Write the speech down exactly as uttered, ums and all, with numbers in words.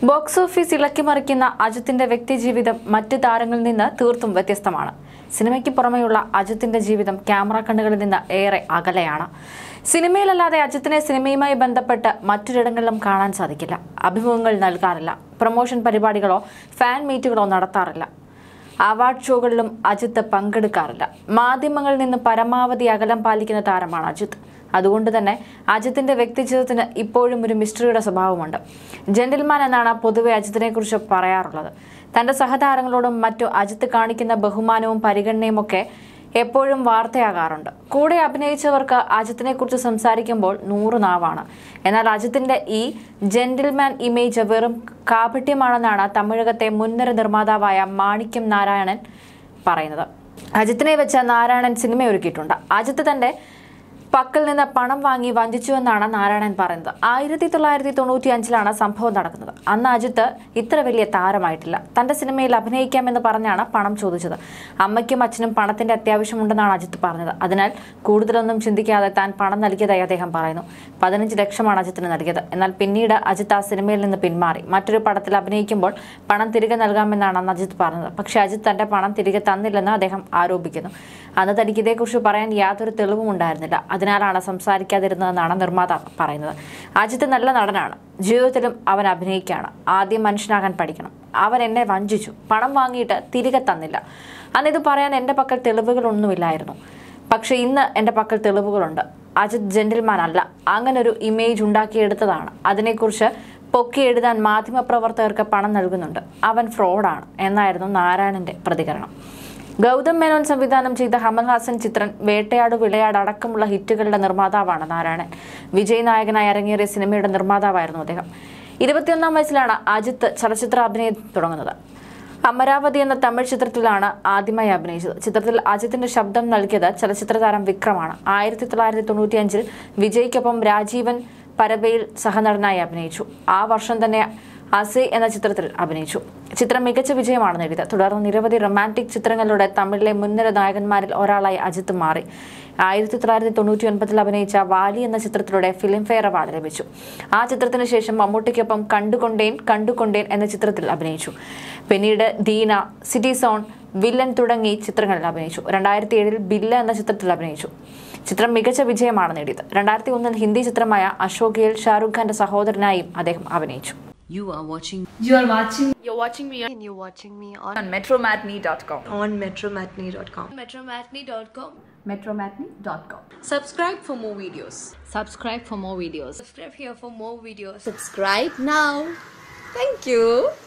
Box office ഇളക്കിമറിക്കുന്ന അജിത്തിന്റെ വ്യക്തിജീവിതം മറ്റ് താരങ്ങളിൽ നിന്ന് തീർത്തും വ്യത്യസ്തമാണ്. സിനിമയ്ക്ക് പുറമെയുള്ള അജിത്തിന്റെ ജീവിതം ക്യാമറ കണ്ണുകളിൽ നിന്ന് ഏറെ അകലെയാണ്. സിനിമയിലല്ലാതെ അജിത്തിനെ സിനിമയുമായി ബന്ധപ്പെട്ട് മറ്റൊരിടങ്ങളിലും കാണാൻ സാധിക്കില്ല. അഭിമുഖങ്ങൾ നൽകാറില്ല, പ്രൊമോഷൻ പരിപാടികളോ ഫാൻ മീറ്റുകളോ നടത്താറില്ല. അവാർഡ് ഷോകളിലും അജിത്ത് പങ്കെടുക്കാറില്ല. മാധ്യമങ്ങളിൽ നിന്ന് പരമാവധി അകലം പാലിക്കുന്ന താരമാണ് അജിത്ത്. അതുകൊണ്ട് തന്നെ അജിത്തിന്റെ വ്യക്തിജീവിതത്തിന് ഇപ്പോഴും ഒരു മിസ്റ്ററിയുടെ സ്വഭാവമുണ്ട്. ജെന്റിൽമാൻ എന്നാണ് പൊതുവെ അജിത്തിനെ കുറിച്ച് പറയാറുള്ളത്. തന്റെ സഹതാരങ്ങളോടും മറ്റു അജിത്ത് കാണിക്കുന്ന ബഹുമാനവും പരിഗണനയും ഒക്കെ എപ്പോഴും വാർത്തയാകാറുണ്ട്. കൂടെ അഭിനയിച്ചവർക്ക് അജിത്തിനെ കുറിച്ച് സംസാരിക്കുമ്പോൾ നൂറ് നാവാണ്. എന്നാൽ അജിത്തിന്റെ ഈ ജെന്റിൽമാൻ ഇമേജ് വെറും കാപട്യമാണെന്നാണ് തമിഴകത്തെ മുൻനിര നിർമ്മാതാവായ മാണിക്യം നാരായണൻ പറയുന്നത്. അജിത്തിനെ വെച്ച് നാരായണൻ സിനിമയൊരുക്കിയിട്ടുണ്ട്. അജിത്ത് തന്റെ പക്കൽ നിന്ന് പണം വാങ്ങി വഞ്ചിച്ചുവെന്നാണ് നാരായണൻ പറയുന്നത്. ആയിരത്തി തൊള്ളായിരത്തി തൊണ്ണൂറ്റി അഞ്ചിലാണ് സംഭവം നടക്കുന്നത്. അന്ന് അജിത്ത് ഇത്ര വലിയ താരമായിട്ടില്ല. തന്റെ സിനിമയിൽ അഭിനയിക്കാമെന്ന് പറഞ്ഞാണ് പണം ചോദിച്ചത്. അമ്മയ്ക്കും അച്ഛനും പണത്തിന്റെ അത്യാവശ്യമുണ്ടെന്നാണ് അജിത്ത് പറഞ്ഞത്. അതിനാൽ കൂടുതലൊന്നും ചിന്തിക്കാതെ താൻ പണം നൽകിയതായി അദ്ദേഹം പറയുന്നു. പതിനഞ്ച് ലക്ഷമാണ് അജിത്തിന് നൽകിയത്. എന്നാൽ പിന്നീട് അജിത്ത് ആ സിനിമയിൽ നിന്ന് പിന്മാറി. മറ്റൊരു പടത്തിൽ അഭിനയിക്കുമ്പോൾ പണം തിരികെ നൽകാമെന്നാണ് അന്ന് അജിത്ത് പറഞ്ഞത്. പക്ഷേ അജിത്ത് തന്റെ പണം തിരികെ തന്നില്ലെന്ന് അദ്ദേഹം ആരോപിക്കുന്നു. അന്ന് തനിക്ക് ഇതേക്കുറിച്ച് പറയാൻ യാതൊരു തെളിവും ഉണ്ടായിരുന്നില്ല. അതിനാലാണ് സംസാരിക്കാതിരുന്നതെന്നാണ് നിർമ്മാതാവ് പറയുന്നത്. അജിത്ത് നല്ല നടനാണ്. ജീവിതത്തിലും അവൻ അഭിനയിക്കുകയാണ്. ആദ്യം മനുഷ്യനാകാൻ പഠിക്കണം. അവൻ എന്നെ വഞ്ചിച്ചു, പണം വാങ്ങിയിട്ട് തിരികെ തന്നില്ല. അന്ന് ഇത് പറയാൻ എൻ്റെ പക്കൽ തെളിവുകളൊന്നുമില്ലായിരുന്നു. പക്ഷെ ഇന്ന് എൻ്റെ പക്കൽ തെളിവുകളുണ്ട്. അജിത്ത് ജെന്റിൽമാൻ അല്ല, അങ്ങനൊരു ഇമേജ് ഉണ്ടാക്കിയെടുത്തതാണ്. അതിനെക്കുറിച്ച് പൊക്കി എഴുതാൻ മാധ്യമപ്രവർത്തകർക്ക് പണം നൽകുന്നുണ്ട്. അവൻ ഫ്രോഡാണ് എന്നായിരുന്നു നാരായണന്റെ പ്രതികരണം. ഗൗതം മേനോൻ സംവിധാനം ചെയ്ത കമൽഹാസൻ ചിത്രം വേട്ടയാട് വിളയാട് അടക്കമുള്ള ഹിറ്റുകളുടെ നിർമ്മാതാവാണ് നാരായണൻ. വിജയ് നായകനായി അരങ്ങേറിയ സിനിമയുടെ നിർമ്മാതാവായിരുന്നു അദ്ദേഹം. ഇരുപത്തിയൊന്നാം വയസ്സിലാണ് അജിത്ത് ചലച്ചിത്ര അഭിനയം തുടങ്ങുന്നത്. അമരാവതി എന്ന തമിഴ് ചിത്രത്തിലാണ് ആദ്യമായി അഭിനയിച്ചത്. ചിത്രത്തിൽ അജിത്തിന്റെ ശബ്ദം നൽകിയത് ചലച്ചിത്ര താരം വിക്രമാണ്. ആയിരത്തി തൊള്ളായിരത്തി തൊണ്ണൂറ്റി അഞ്ചിൽ വിജയ്ക്കൊപ്പം രാജീവൻ പരബയിൽ സഹനടനായി അഭിനയിച്ചു. ആ വർഷം തന്നെ അസേ എന്ന ചിത്രത്തിൽ അഭിനയിച്ചു. ചിത്രം മികച്ച വിജയമാണ് നേടിയത്. തുടർന്ന് നിരവധി റൊമാൻറ്റിക് ചിത്രങ്ങളിലൂടെ തമിഴിലെ മുൻനിര നായകന്മാരിൽ ഒരാളായി അജിത്ത് മാറി. ആയിരത്തി തൊള്ളായിരത്തി തൊണ്ണൂറ്റി ഒൻപതിൽ അഭിനയിച്ച വാലി എന്ന ചിത്രത്തിലൂടെ ഫിലിം ഫെയർ അവാർഡ് ലഭിച്ചു. ആ ചിത്രത്തിന് ശേഷം മമ്മൂട്ടിക്കൊപ്പം കണ്ടുകൊണ്ടേൻ കണ്ടുകൊണ്ടേൻ എന്ന ചിത്രത്തിൽ അഭിനയിച്ചു. പിന്നീട് ദീന, സിറ്റി സോൺ, വില്ലൻ തുടങ്ങി ചിത്രങ്ങളിൽ അഭിനയിച്ചു. രണ്ടായിരത്തി ഏഴിൽ ബില്ല എന്ന ചിത്രത്തിൽ അഭിനയിച്ചു. ചിത്രം മികച്ച വിജയമാണ് നേടിയത്. രണ്ടായിരത്തി ഒന്നിൽ ഹിന്ദി ചിത്രമായ അശോകയിൽ ഷാരൂഖ് ഖാന്റെ സഹോദരനായും അദ്ദേഹം അഭിനയിച്ചു. You are watching. You are watching. You're watching me. And you're watching me on, on metromatinee dot com. On metromatinee dot com. metromatinee dot com. metromatinee dot com. Subscribe for more videos. Subscribe for more videos. Subscribe here for more videos. Subscribe now. Thank you.